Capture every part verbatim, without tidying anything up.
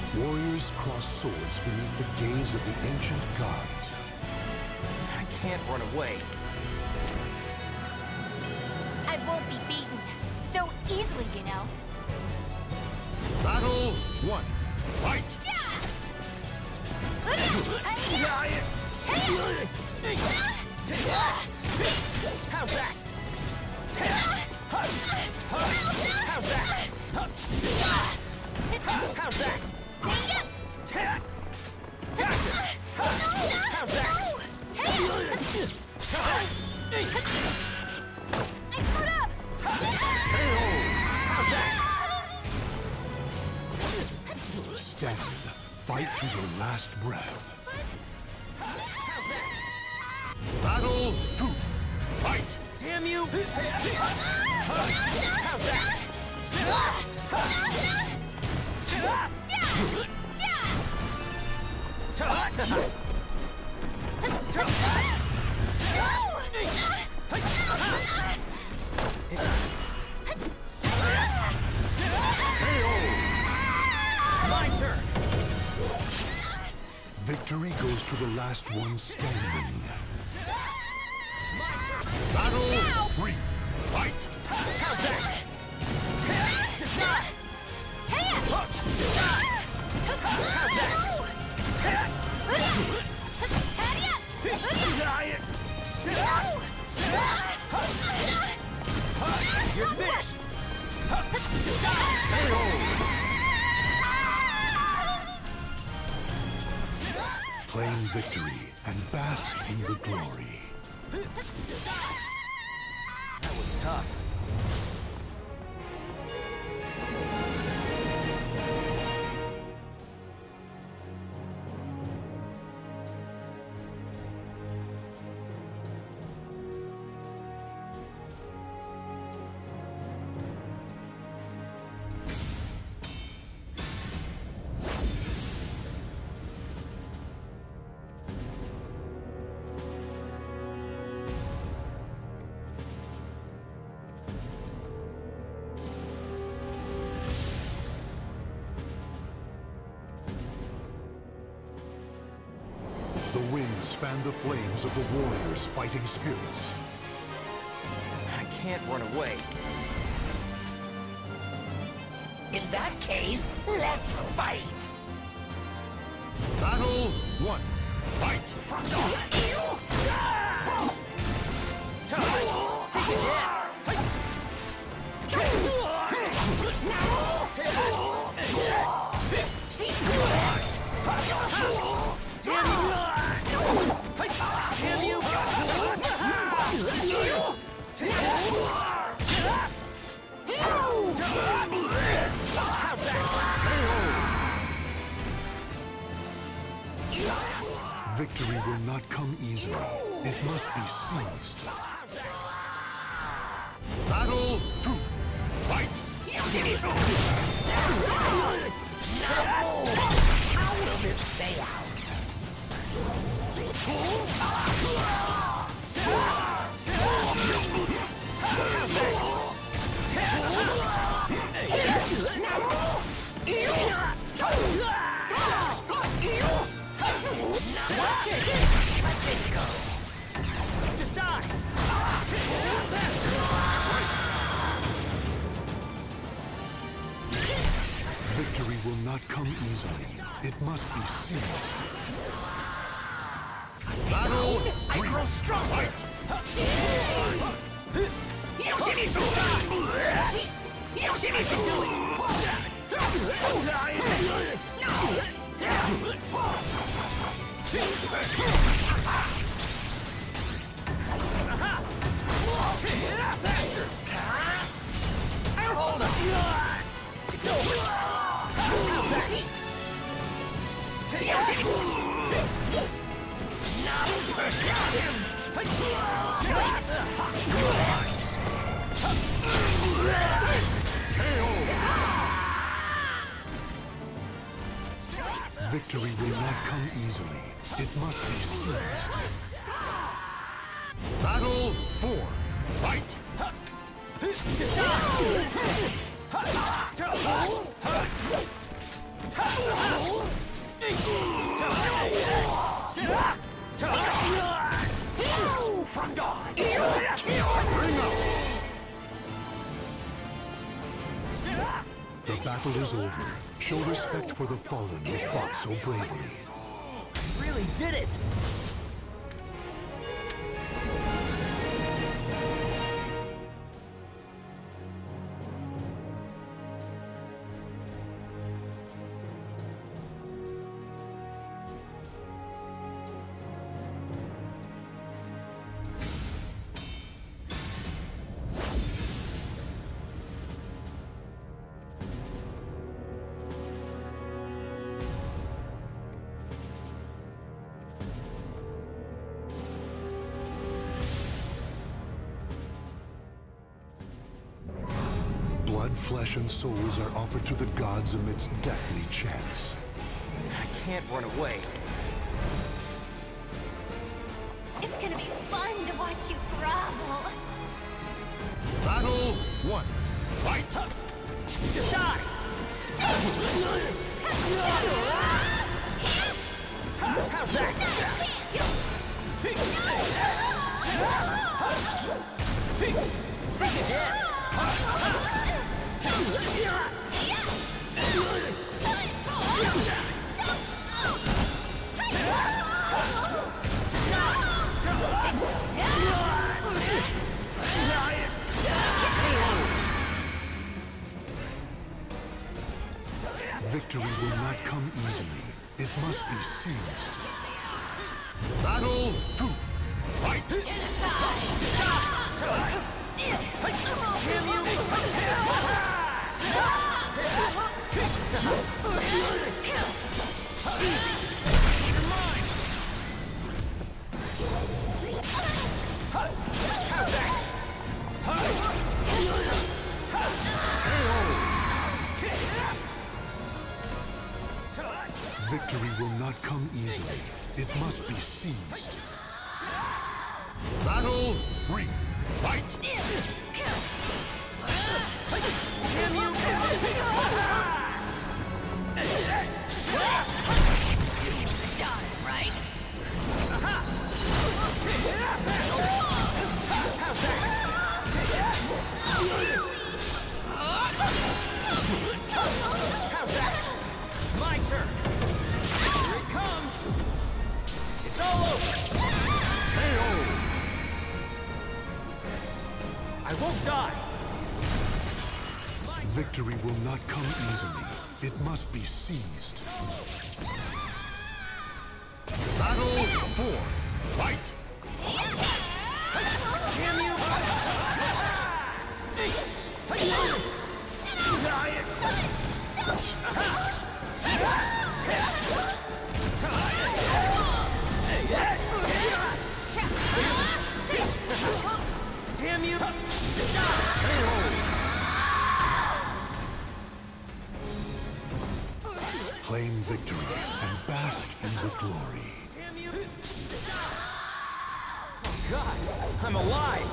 Warriors cross swords beneath the gaze of the ancient gods. I can't run away. I won't be beaten so easily, you know. Battle one. Fight! Yeah! How's that? How's that? How's that? Gotcha! How's that? I screwed up! How's that? Stand. Fight to your last breath. Battle two. Fight! Damn you! How's that? My turn! Victory goes to the last one standing. Battle three. Fight! How's that? Just not! How's that? You're finished! Just Claim victory and bask in the glory. That was tough. The winds fan the flames of the warriors' fighting spirits. I can't run away. In that case, let's fight! Battle one. Fight! From the... Victory will not come easily. It must be seized. Battle two. Fight! How will this play out? Watch it! Touch it go! Just die! Victory will not come easily. It must be seized. Battle I grow stronger! I'll hold up! It's over! Victory will not come easily. It must be seized. Battle four. Fight! Just die! battle is over. Show respect for the fallen who fought so bravely. Really did it! Blood, flesh, and souls are offered to the gods amidst deathly chants. I can't run away. It's gonna be fun to watch you grovel. Battle one. Fight! Just die! How's that? Think ahead! Victory will not come easily. It must be seized. Battle two. Fight! Victory will not come easily. It must be seized. Battle three. Fight! How's that? My turn! Here it comes! It's all over! K O! I won't die! Victory will not come easily. It must be seized. Battle four. Fight! Damn you! Damn you! Claim victory and bask in the glory. Damn you! Oh God, I'm alive!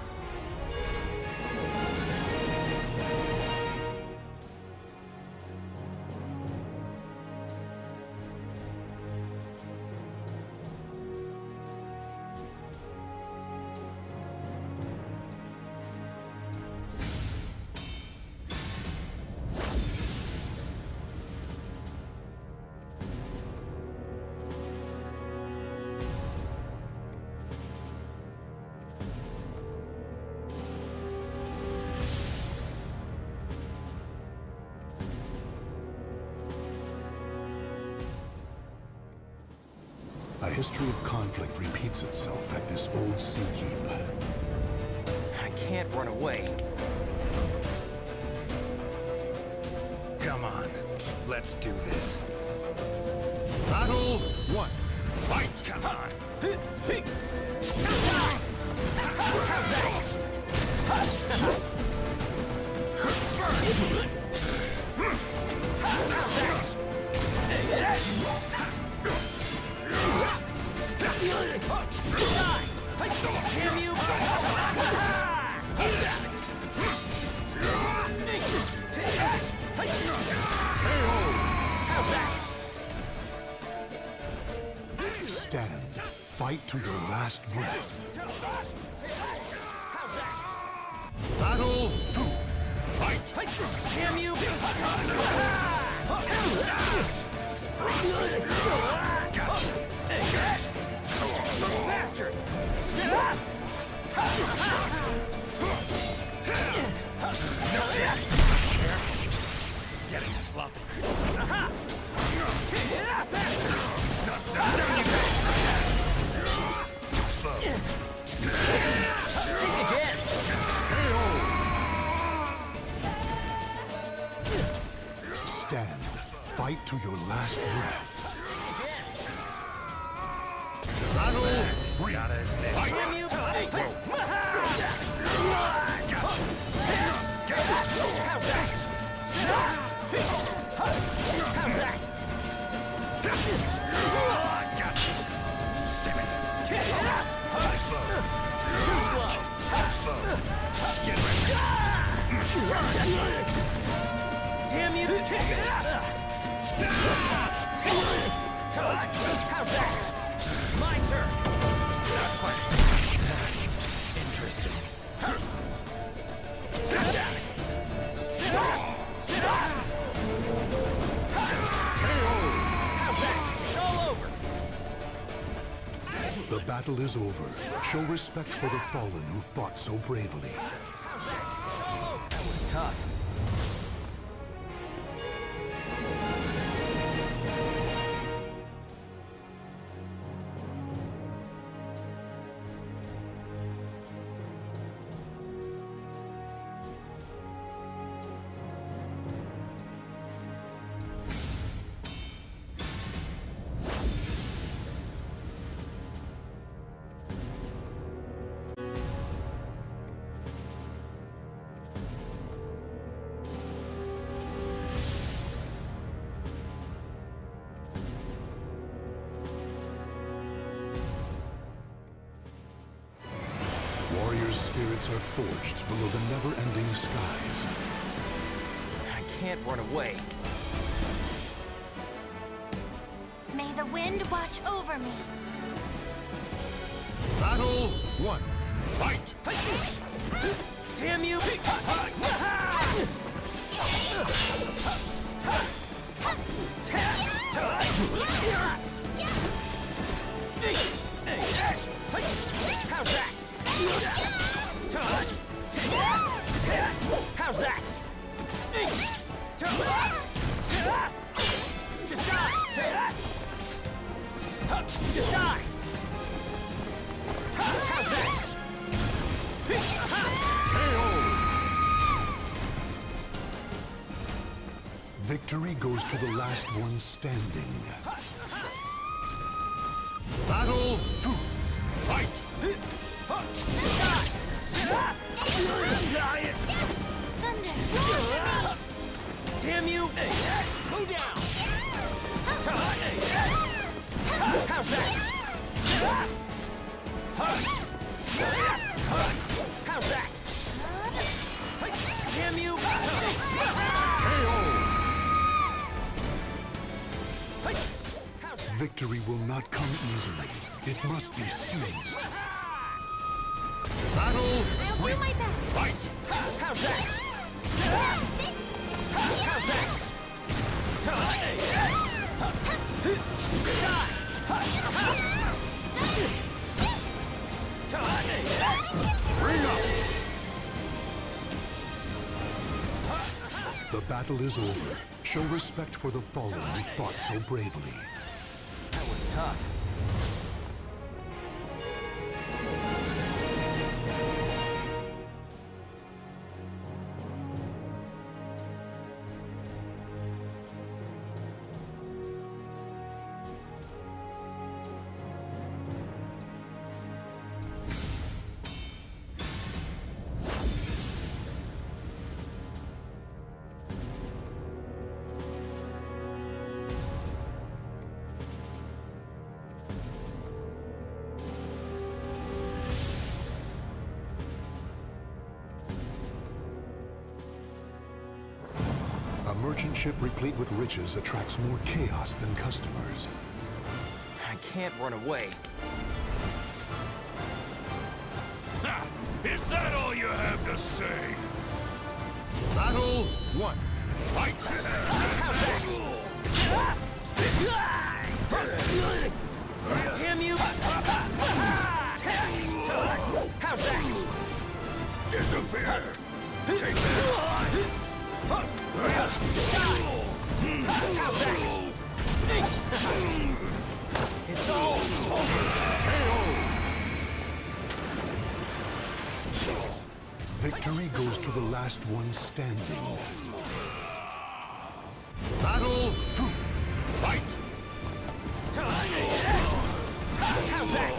A history of conflict repeats itself at this old sea keep. I can't run away. Come on, let's do this. Battle one. Fight! Come on. Damn you! Stand. Fight to your last breath. Battle two. Fight! Damn you! Bastard! Sit up! Getting sloppy. Aha! Get up, bastard! Slow. Again! Stand. Fight to your last breath. Battle. We got it. Damn you! Hey, whoa! How's that? How's that? Damn it. Kick it up! Slow. Too slow! Slow. Get ready. Damn you! Kick it up! How's that? My turn! Not quite. Interesting. Sit down! Sit up! Sit up! How's that? It's all over! The battle is over. Show respect for the fallen who fought so bravely. How's that? It's all over! That was tough. Warriors' spirits are forged below the never-ending skies. I can't run away. May the wind watch over me. Battle one. Fight! Damn you! How's that? How's that? Just die! Just die! How's that? Victory goes to the last one standing. Battle two. Fight. Thunder! Damn you! Go down! How's that? How's that? Damn you! Victory will not come easily. It must be seized. Battle I'll do my best. fight. How's that? How's that? Bring up. The battle is over. Show respect for the fallen who fought so bravely. That was tough. A merchant ship replete with riches attracts more chaos than customers. I can't run away. Ha! Is that all you have to say? Battle one. Fight! Damn you! How's that? Disappear! Take this! How's that? It's all over! Victory goes to the last one standing. Battle two. Fight! How's that?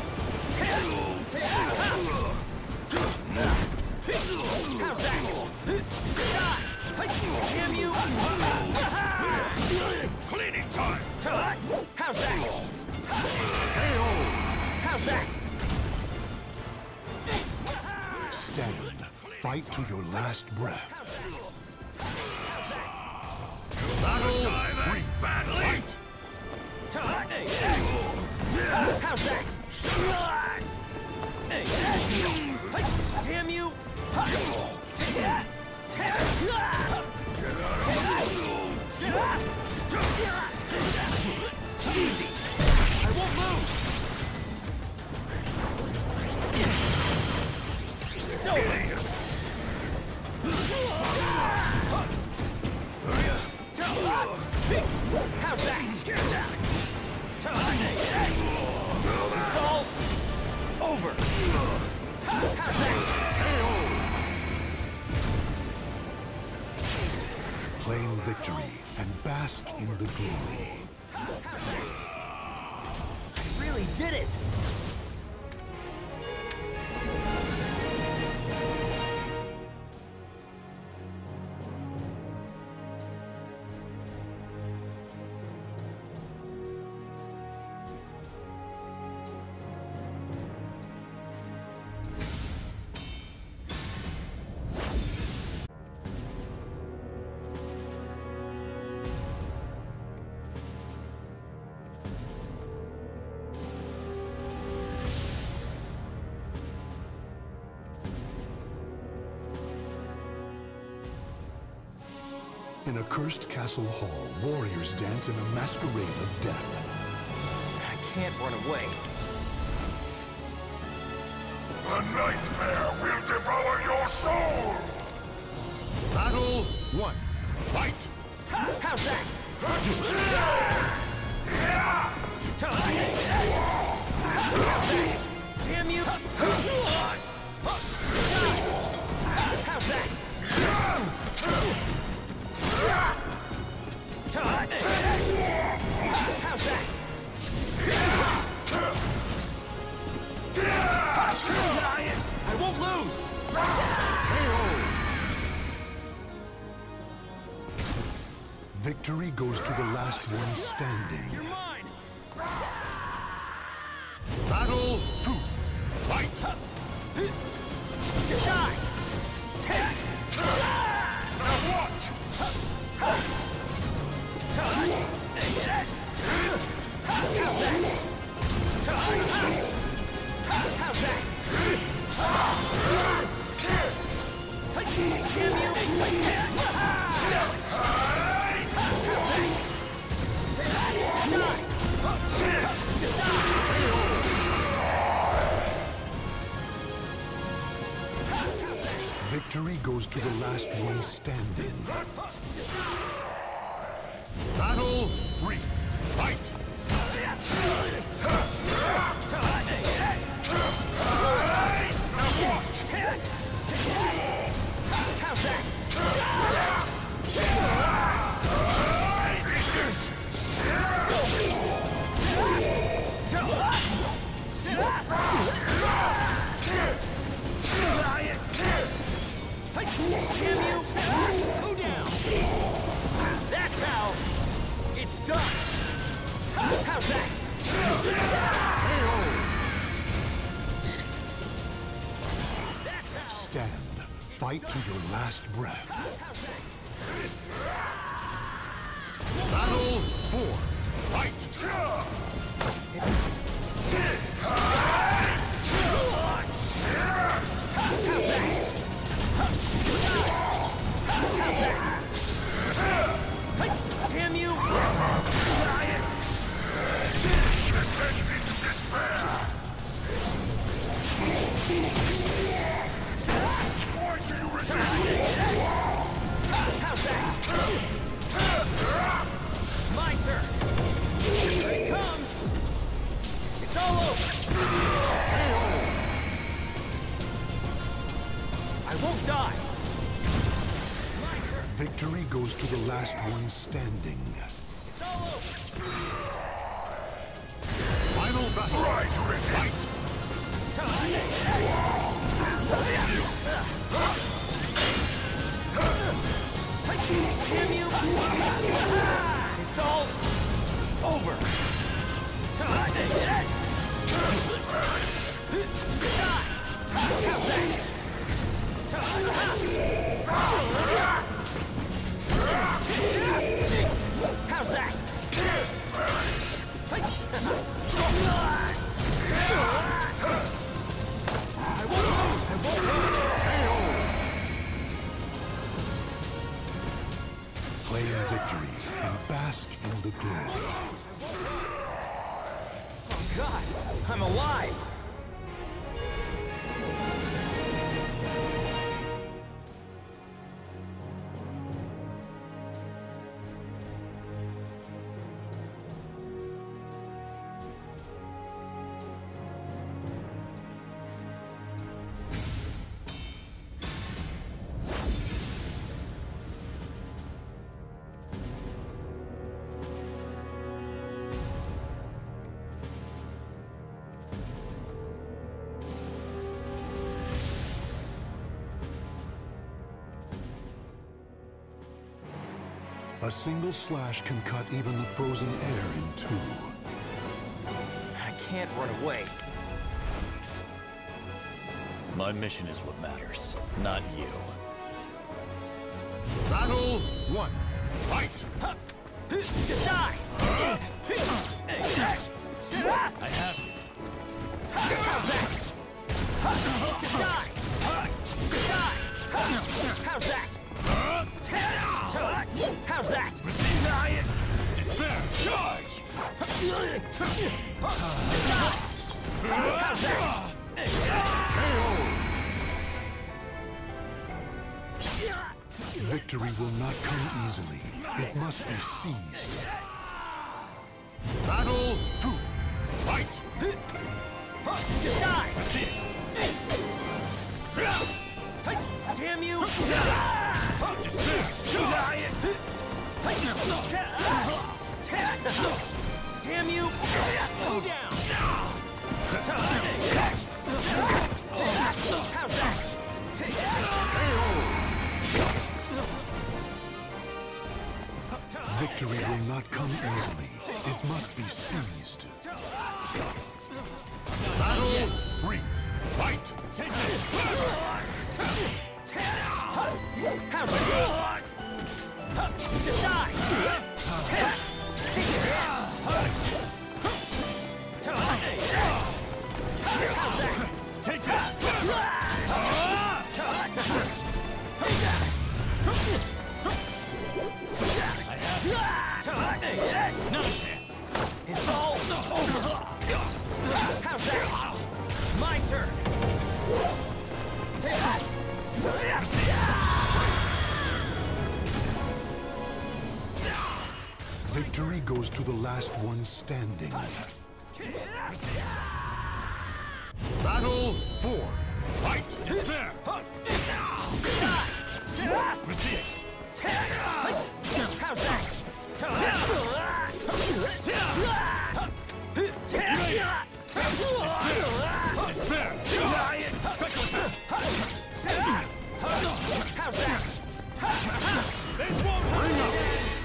How's that? Damn you! Cleaning time! How's that? How's that? Stand. Fight to your last breath. Battle three. Fight! How's that? Damn you! Easy! I won't lose! It's over! How's that? It's all over! How's that? Claim victory and bask in the glory. I really did it! In a cursed castle hall, warriors dance in a masquerade of death. I can't run away. The nightmare will devour your soul! Battle one. Fight! How's that? Damn you! How's that? How's that? I won't lose! Victory goes to the last one standing. You're mine! Battle two. Fight! Just die! Now watch! How's that? Damn you! Victory goes to the last one standing. Battle three. Fight! Now watch! How's that? Damn you! Go down! That's how it's done! How's that? Stand. Fight to your last breath. Battle four. Fight! goes to the last one standing. It's all over. Final battle. Try to resist. Damn you! It's all over. How's that? I won't lose! I won't lose! Claim victory and bask in the glory. Oh God, I'm alive! A single slash can cut even the frozen air in two. I can't run away. My mission is what matters, not you. Battle one. Fight. Just die! I have you. How's that? Just die! Just die! How's that? How's that? Receive riot. Despair. Charge. How's that? Victory will not come easily. It must be seized. Battle two. Fight. Just die! Receive. Damn you! Despair. Charge. Damn you! Go down! How's that? Victory will not come easily. It must be seized. Battle three. Fight. How's that? Just die! How's that? Take this. Not a chance. It's all over. How's that? My turn. Victory goes to the last one standing. Battle four. Fight. Despair. Receive. How's that? Despair. How's that? This won't bring up.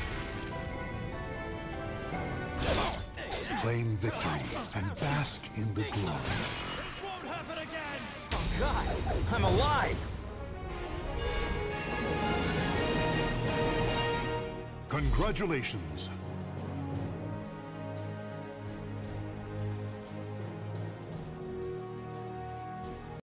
Claim victory and bask in the glory. This won't happen again. Oh God, I'm alive! Congratulations!